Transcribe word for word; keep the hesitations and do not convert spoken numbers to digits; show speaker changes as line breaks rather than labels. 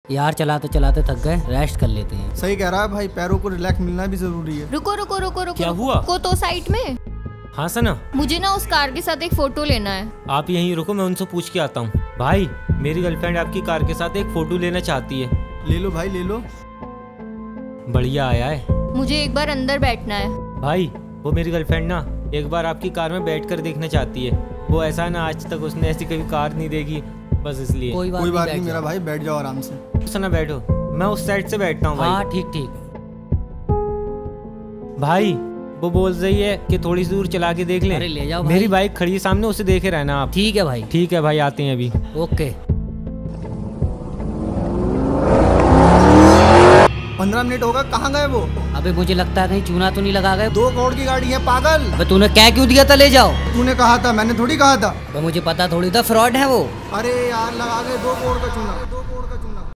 यार चलाते चलाते थक गए, रेस्ट कर लेते हैं।
सही कह रहा है भाई, पैरों को रिलैक्स मिलना भी जरूरी है।
रुको रुको रुको रुको
क्या
रुको,
हुआ?
रुको तो साइड में।
हाँ सना,
मुझे ना उस कार के साथ एक फोटो लेना है।
आप यहीं रुको, मैं उनसे पूछ के आता हूँ। भाई मेरी गर्लफ्रेंड आपकी कार के साथ एक फोटो लेना चाहती है।
ले लो भाई ले लो।
बढ़िया आया है।
मुझे एक बार अंदर बैठना है।
भाई वो मेरी गर्लफ्रेंड ना एक बार आपकी कार में बैठ कर देखना चाहती है। वो ऐसा है ना, आज तक उसने ऐसी कभी कार नहीं देखी, बस इसलिए।
कोई बात
कोई बात
नहीं,
नहीं
बैठ
मेरा
जाओ।
भाई, बैठ जाओ आराम से।
सना बैठो, मैं उस साइड से बैठता हूँ।
हाँ
भाई
ठीक ठीक।
भाई वो बोल रही है कि थोड़ी सी दूर चला के देख
अरे
लें।
ले जाओ भाई।
मेरी बाइक खड़ी है सामने, उसे देखे रहना आप।
ठीक है भाई।
ठीक है भाई, आते हैं अभी।
ओके।
पंद्रह मिनट होगा, कहाँ गए वो?
अबे मुझे लगता है कहीं चूना तो नहीं लगा गए।
दो करोड़ की गाड़ी है पागल।
अबे तूने क्या क्यों दिया था, ले जाओ।
तूने कहा था, मैंने थोड़ी कहा था।
अबे मुझे पता थोड़ी था फ्रॉड है वो।
अरे यार लगा गए दो करोड़ का चूना।